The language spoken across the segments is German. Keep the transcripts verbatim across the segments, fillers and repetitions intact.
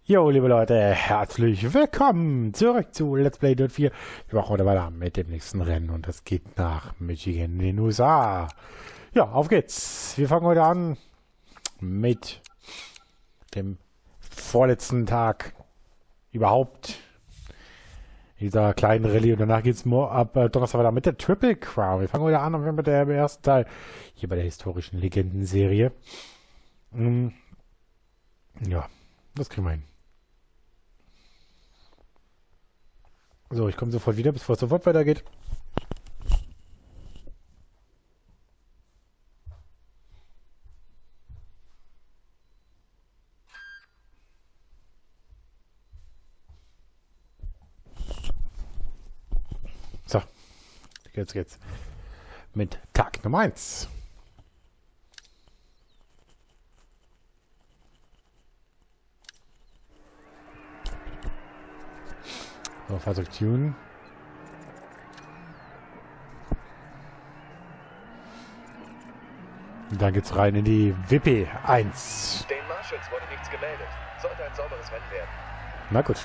Jo, liebe Leute, herzlich willkommen zurück zu Let's Play Dirt vier. Wir machen heute weiter mit dem nächsten Rennen und das geht nach Michigan in den U S A. Ja, auf geht's. Wir fangen heute an mit dem vorletzten Tag überhaupt dieser kleinen Rallye und danach geht's ab äh, Donnerstag weiter mit der Triple Crown. Wir fangen heute an mit dem ersten Teil hier bei der historischen Legendenserie. Hm. Ja, das kriegen wir hin. So, ich komme sofort wieder, bevor es sofort weitergeht. So, jetzt geht's mit Tag Nummer eins. So, Fahrzeug tunen. Und dann geht's rein in die W P eins. Den Marshals wurde nichts gemeldet. Sollte ein sauberes Rennen werden. Na gut.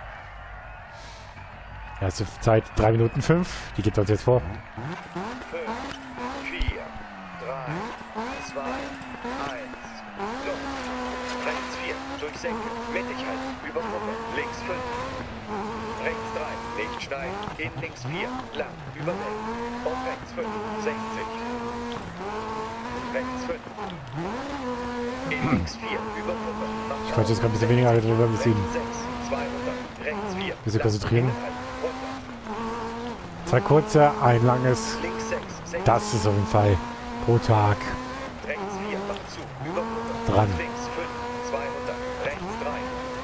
Erste Zeit drei Minuten fünf. Die gibt uns jetzt vor. fünf, vier, drei, zwei, eins, los. Rechts vier, durchsenken, mittig halten, über Gruppe, links fünf. Rechts drei, nicht schneiden, in links vier, lang, überwältigen. Und rechts fünf, sechzig. Rechts fünf. In links vier, über Gruppe. Ich wollte jetzt gerade ein bisschen weniger drüber bis sieben. sechs, zweihundert. Rechts vier. Bisschen konzentrieren. Runter. Zwei kurze, ein langes. Links sechs, sechzig. Das ist auf jeden Fall pro Tag Rechts vier, macht zu, über Gruppe. dran. Links fünf, zweihundert. Rechts drei.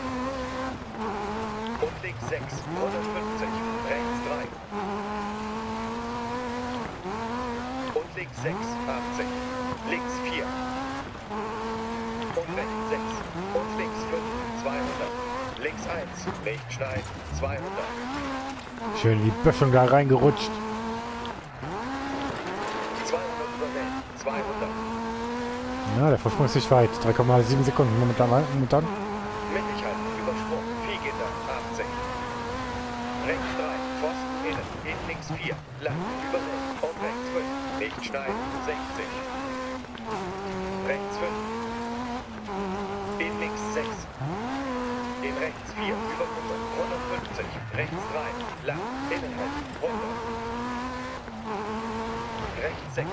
Und links sechs, hundertfünfzig. Rechts drei. Und links sechs, achtzig. Links vier. Und rechts sechs. Und links fünf, zweihundert. Links eins, nicht schneiden, zweihundert. Schön in die Böschung da reingerutscht. zweihundert überwählen, zweihundert. Na, der Vorsprung ist nicht weit. drei Komma sieben Sekunden momentan. momentan. Mittig halten, Übersprung, Viehgitter, achtzig. Rechts drei, Pfosten innen, in links vier, lang, überwählen. Und rechts fünf, nicht schneiden, sechzig. Rechts fünf. In links sechs. In rechts vier, Übergruppe, hundertfünfzig. Rechts drei, lang, innen halten, runter. Rechts sechs.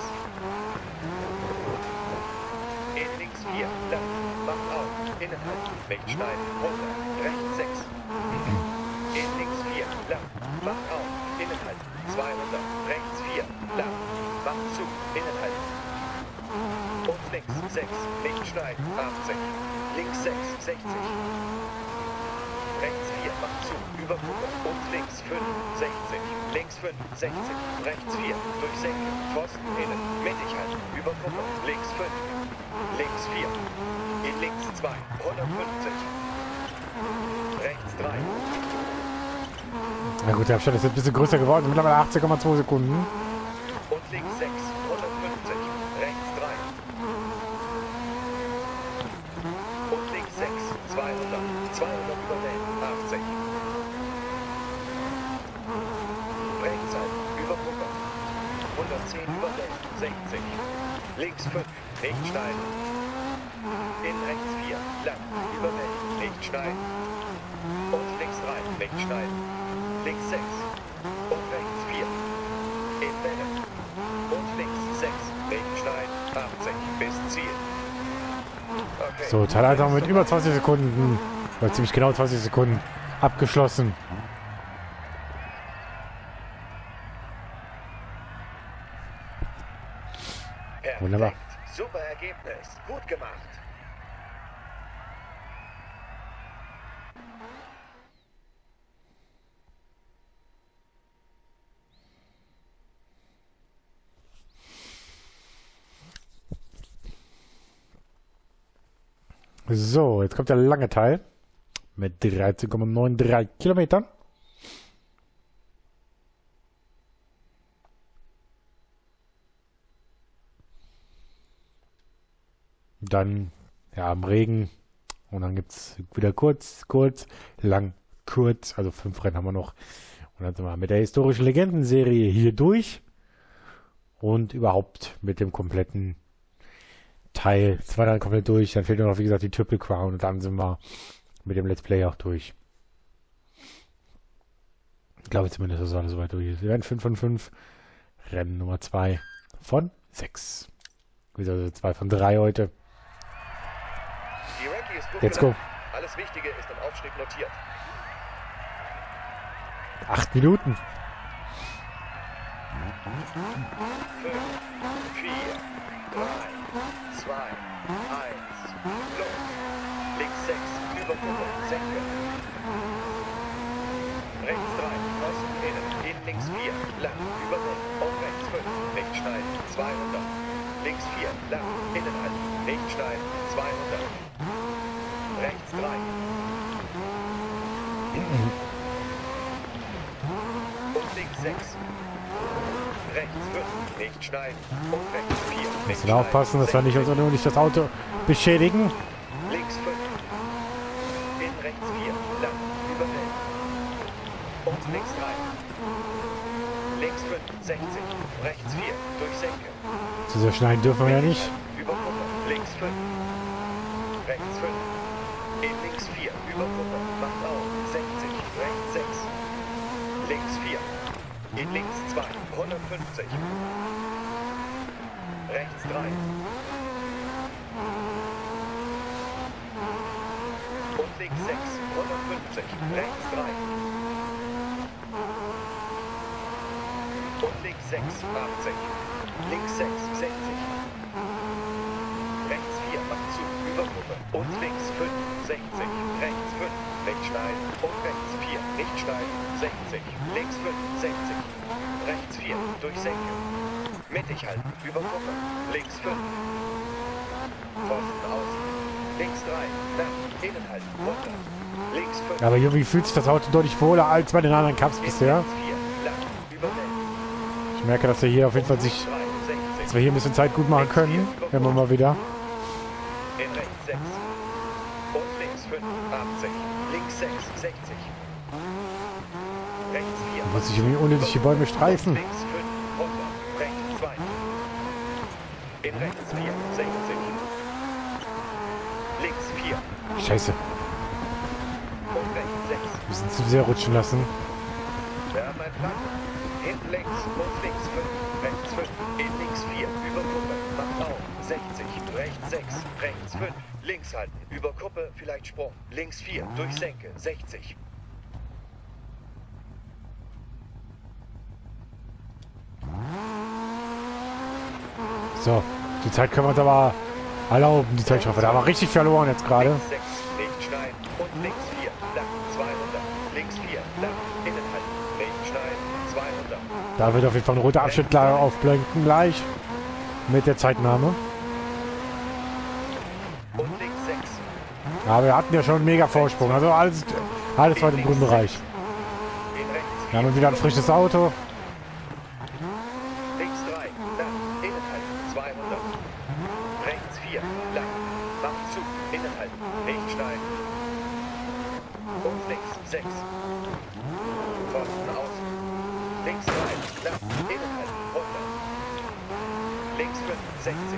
In links vier, lang, macht auf, innen halten, nicht schneiden, runter. Rechts sechs. In links vier, lang, macht auf, innen halten, zweihundert. Rechts vier, lang, macht zu, innen halten. Und links sechs, nicht schneiden, achtzig. Links sechs, sechzig. Rechts vier, macht zu, über Gruppe. Und links fünf, sechzig. Links fünf, sechzig. Rechts vier, durchsenken, Pfosten innen, mittig halten, über Gruppe. Links fünf. Links vier. In links zwei, hundertfünfzig. Rechts drei. Na gut, der Abstand ist jetzt ein bisschen größer geworden. Mittlerweile achtzehn Komma zwei Sekunden. Und links sechs, hundertfünfzig. Rechts drei. Und links sechs, zweihundert. zweihundert überwählen, achtzig. Rechts halten, über Gruppe. hundertzehn überwählen, sechzig. Links fünf, nicht schneiden. In rechts vier, lang, überwählen, nicht schneiden. Und links drei, nicht schneiden. Links sechs. Und rechts vier. In Welle. Und links sechs, nicht schneiden, achtzig. Bis Ziel. Okay. So, Teil eins haben wir mit über zwanzig Sekunden, oder ziemlich genau zwanzig Sekunden, abgeschlossen. Perfekt. Wunderbar. Super Ergebnis. Gut gemacht. So, jetzt kommt der lange Teil mit dreizehn Komma dreiundneunzig Kilometern. Dann, ja, im Regen Und dann gibt es wieder kurz, kurz, lang, kurz. Also fünf Rennen haben wir noch. Und dann sind wir mit der historischen Legendenserie hier durch. Und überhaupt mit dem kompletten Teil. Das war dann komplett durch. Dann fehlt nur noch, wie gesagt, die Triple Crown. Und dann sind wir mit dem Let's Play auch durch. Ich glaube zumindest, dass alles soweit durch ist. Wir werden fünf von fünf. Rennen Nummer zwei von sechs. Also zwei von drei heute. Die Ranking ist gut Let's genannt. go. Alles Wichtige ist im Aufstieg notiert. Acht Minuten. fünf, vier, drei, zwei, eins, los. Links sechs, über Kuppe, Senke. Rechts drei, Pfosten, innen, innen links vier, lang, über Welt, und rechts fünf, nicht schneiden, zweihundert. Links vier, lang, innen halten, nicht schneiden, zweihundert. Rechts drei. Und links sechs. Rechts fünf, nicht schneiden. Und rechts vier, nicht Müssen wir aufpassen, dass wir nicht, uns nur nicht das Auto beschädigen. Links fünf. In rechts vier, lang, über Welt. Und links drei. Links fünf, sechzig. Rechts vier, durch Senke. Zu sehr schneiden dürfen wir ja nicht. Über Kuppe, links fünf. Rechts fünf. In links vier, über Kuppe, macht auf, sechzig. Rechts sechs. Links vier. In links zwei, hundertfünfzig. Rechts drei. Und links sechs, hundertfünfzig. Rechts drei. Und links sechs, achtzig. Links sechs, sechzig. Rechts vier, macht zu, Übergruppe. Und links fünf, sechzig. Rechts fünf, nicht schneiden. Und rechts vier, nicht schneiden, sechzig. Links fünf, sechzig. Rechts vier, durch Senke. Mittig halten, Übergruppe. Links fünf. Pfosten außen. Links drei, lang, innen halten, runter. Links fünf. Aber irgendwie fühlt sich das Auto deutlich wohler als bei den anderen Cups bisher. vier, lang, über Welt. Ich merke, dass wir hier auf jeden Fall sich, dass wir hier ein bisschen Zeit gut machen können. Wenn wir mal wieder. In rechts sechs. Und links fünf, achtzig. Links sechs, sechzig. Rechts vier. Da muss ich irgendwie unnötig die Bäume streifen. Links fünf, runter. Rechts zwei. In rechts vier, sechzig. Links vier. Scheiße. Und rechts sechs. Wir müssen zu sehr rutschen lassen. Wir haben einen Plan. Hinten links und links fünf. Rechts fünf. In links vier. Über Kuppe. Macht auf. sechzig. Rechts sechs. Rechts fünf. Links halten. Über Kuppe. Vielleicht Sprung. Links vier. Durch Senke. sechzig. So, die Zeit können wir uns aber erlauben, die Zeitstrafe. Da haben wir richtig verloren jetzt gerade. Links sechs. Nicht schneiden. Und links vier. Lang. zweihundert. Links vier. Lang. Innen halten. Nicht schneiden. zweihundert. Da wird auf jeden Fall ein roter Abschnitt klar aufblinken gleich. Mit der Zeitnahme. Und links sechs. Aber wir hatten ja schon einen mega Vorsprung. Also alles, alles war im grünen Bereich. In rechts Wir haben wieder ein frisches Auto. Links drei, lang, innen halten, zweihundert. Rechts vier, lang, macht zu, innen halten, nicht schneiden. Und links sechs. Pfosten außen. Links drei, lang, innen halten, runter. Links fünf, sechzig.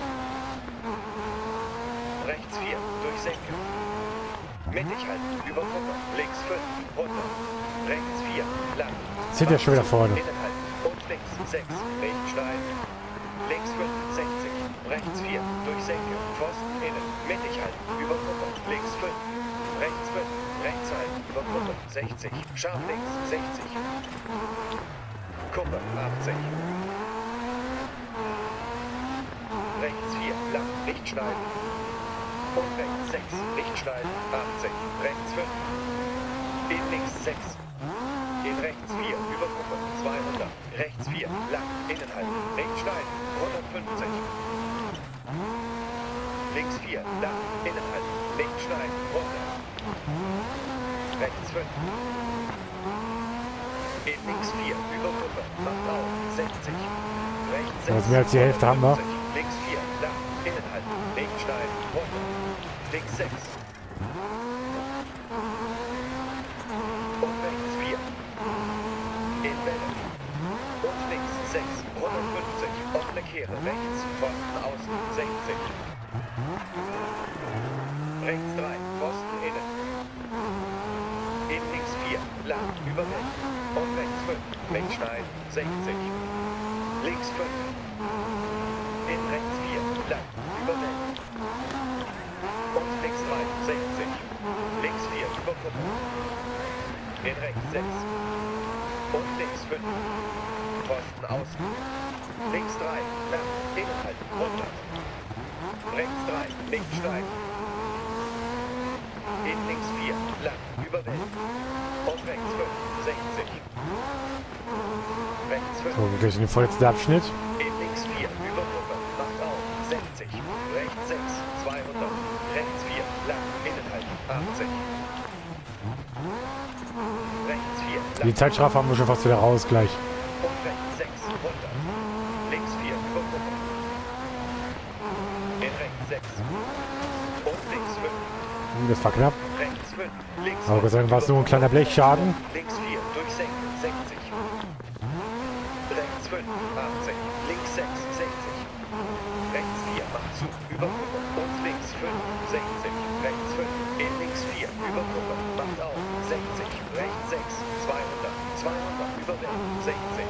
Rechts vier, durch Senke. Mittig halten, über Kuppe. Links fünf, runter. Rechts vier, lang. Sind ja schon wieder vorne. Innen halten. Und links sechs, nicht schneiden. Links fünf, sechzig. Rechts vier, durch Senke. Pfosten innen, mittig halten, über Kuppe. Links fünf, rechts fünf, rechts halten, über Kuppe. sechzig. Scharf links, sechzig. Kuppe, achtzig. Rechts vier, lang, nicht schneiden. Und rechts sechs, nicht schneiden, achtzig. Rechts fünf. In links sechs. In rechts vier, über Kuppe, zweihundert. Rechts vier, lang, innen halten, nicht schneiden, hundertfünfzig. Links vier, lang, innen halten, nicht schneiden, runter. Rechts fünf. In links vier, über Kuppe, macht auf, sechzig. Rechts sechs. Also mehr als die Hälfte haben wir. Links vier, lang, innen halten, nicht schneiden, runter. Links sechs. Offene Kehre rechts, Pfosten außen, sechzig. Rechts drei, Pfosten innen. In links vier, lang, über Welt. Und rechts fünf, wegschneiden, sechzig. Links fünf. In rechts vier, lang, über Welt. Und links drei, sechzig. Links vier, über Kuppe. In rechts sechs. Und links fünf. Pfosten außen. Links drei, lang, innen halten, hundert. Rechts drei, links steigen. In links vier, lang, über Welt. Und rechts fünf, sechzig. Rechts fünf. So, gleich in den vorletzten Abschnitt. In links vier, über Gruppe, macht auf, sechzig. Rechts sechs, zweihundert. Rechts vier, lang, innen halten, achtzig. Rechts vier, lang. Die Zeitstrafe haben wir schon fast wieder raus gleich. Und rechts sechs, hundert. Links vier, über Gruppe. In rechts sechs. Und links fünf. Hm, das war knapp. Rechts fünf. Links Aber Gott sei Dank war es nur ein kleiner Blechschaden. Links vier, durchsenken, sechzig. Rechts fünf, achtzig. Links sechs, sechzig. Rechts vier, macht zu, über Gruppe. Und links fünf, sechzig. Rechts fünf, in links vier, über Gruppe. Macht auf, sechzig. Rechts sechs, zweihundert. zweihundert, über Welt, sechzig.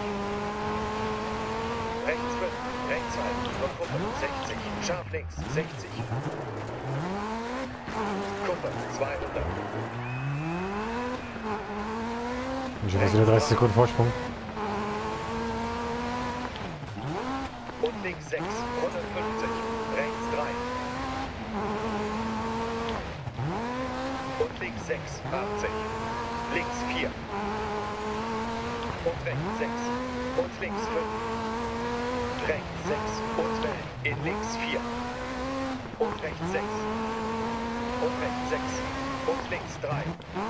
Rechts fünf, rechts halten, über Gruppe, sechzig. Scharf links, sechzig. Gruppe, zweihundert. Ich habe wieder dreißig Sekunden Vorsprung. Und links sechs, hundertfünfzig. Rechts drei. Und links sechs, achtzig. Links vier. Und rechts sechs. Und links fünf. Rechts sechs. Und Wellen. In links vier. Und rechts sechs. Und rechts sechs. Und links drei.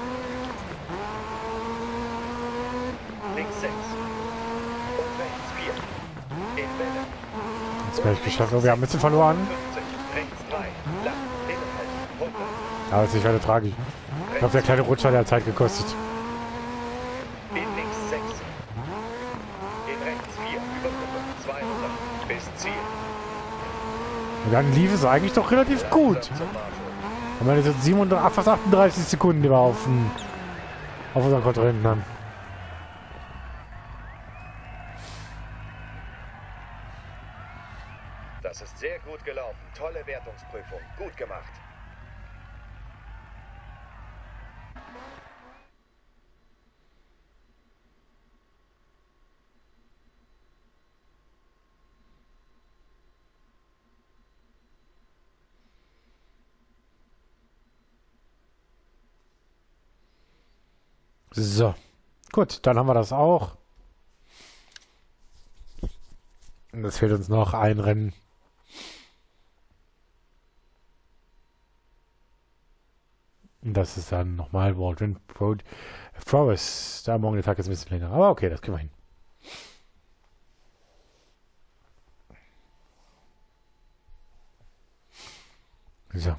Links sechs. Und rechts vier. In Welle. Jetzt werde ich geschafft. Oh, wir haben ein bisschen verloren. fünfzig. Rechts drei. Lang. Innen halten. hundert. Aber es ist nicht weiter tragisch. Ich glaube, der kleine Rutscher hat ja Zeit gekostet. In links sechs. In rechts vier. Über Gruppe. zweihundert. Bis Ziel. Und dann lief es eigentlich doch relativ gut. Langsam zum Marschall. Und wir jetzt siebenunddreißig, fast achtunddreißig Sekunden, die wir auf, dem, auf unseren Kontrahenten haben. Das ist sehr gut gelaufen. Tolle Wertungsprüfung. Gut gemacht. So. Gut, dann haben wir das auch. Und es fehlt uns noch ein Rennen. Und das ist dann nochmal Waldron Road Forest. Da morgen der Tag ist ein bisschen länger. Aber okay, das kriegen wir hin. So.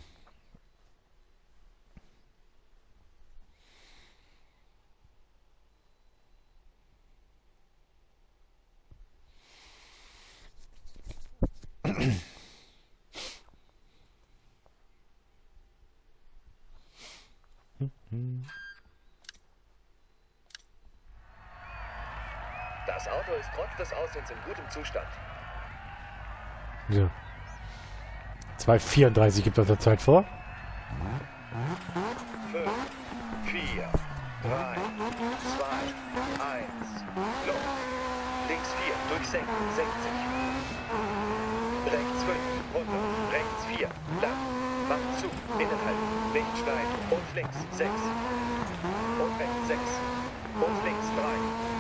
Das Auto ist trotz des Aussehens in gutem Zustand. So. zwei vierunddreißig gibt uns der Zeit vor. fünf, vier, drei, zwei, eins, los. Links vier, durchsenken, sechzig. Rechts fünf, runter, rechts vier, lang. Macht zu, innen halten, nicht schneiden. Und links sechs. Und rechts sechs. Und links drei.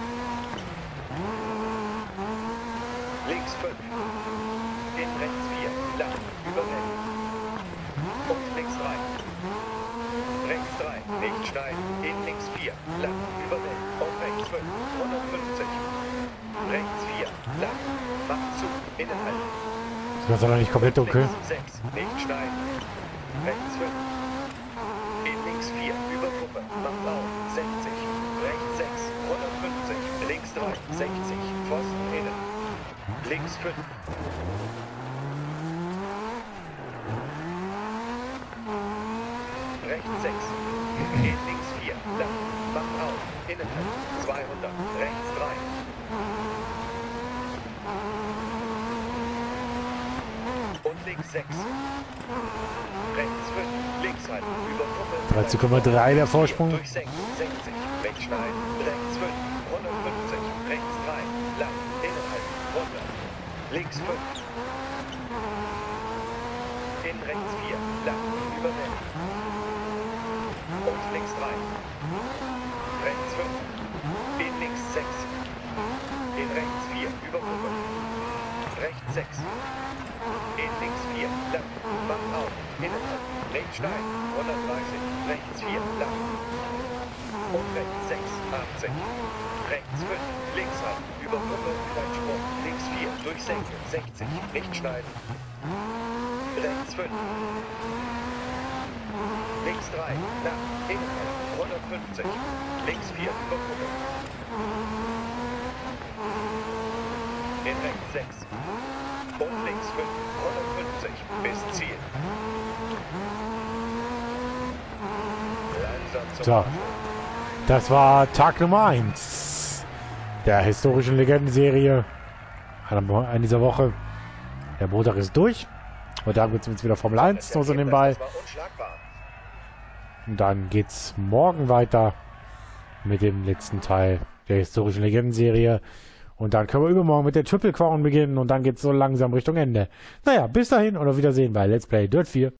Links fünf. In rechts vier, lang, über Wellen. Und links drei. Rechts drei, nicht schneiden. In links vier, lang, über Wellen. Und rechts fünf, hundertfünfzig. Rechts vier, lang, macht zu, innen halten. Das ist aber nicht komplett dunkel. Links sechs, nicht schneiden. Rechts fünf. In links vier, über Gruppe, macht auf, sechzig. Rechts sechs, hundertfünfzig. Links drei, sechzig. Pfosten innen. Links fünf. Rechts sechs. In links vier. Lang. Macht auf. Innenhalt. zweihundert. Rechts drei. Und links sechs. Rechts fünf. Links halten. Über Kuppe. dreizehn Komma drei der Vorsprung. Durchsenken. sechzig. Rechts schneiden. Rechts fünf. hundertfünfzig. Rechts drei. Lang. Innenhalten. hundert. Links fünf. In rechts vier. Lang. Übernehmen. Und links drei. Rechts fünf. In links sechs. In rechts vier. Über Kuppe. Rechts sechs. In links vier. Lang. Macht auf. Innenhalten. Rechts schneiden. hundertdreißig. Rechts vier. Lang. Und rechts sechs. achtzig. Rechts fünf. Links halten. Über Kuppe. Sprung. Links vier. Durchsenken. sechzig. Nicht schneiden. Rechts fünf. Links drei. Nach. Innenhalten. hundertfünfzig. Links vier. Über Kuppe. In rechts sechs. Und links fünf. hundertfünfzig. Bis Ziel. Langsam zum So, das war Tag Nummer eins der historischen Legendenserie an dieser Woche. Der Montag ist durch. Und dann geht es jetzt wieder Formel eins, so so nebenbei. Das war unschlagbar. Und dann geht's morgen weiter mit dem letzten Teil der historischen Legendenserie. Und dann können wir übermorgen mit der Triple Crown beginnen und dann geht's so langsam Richtung Ende. Naja, bis dahin und auf Wiedersehen bei Let's Play Dirt vier.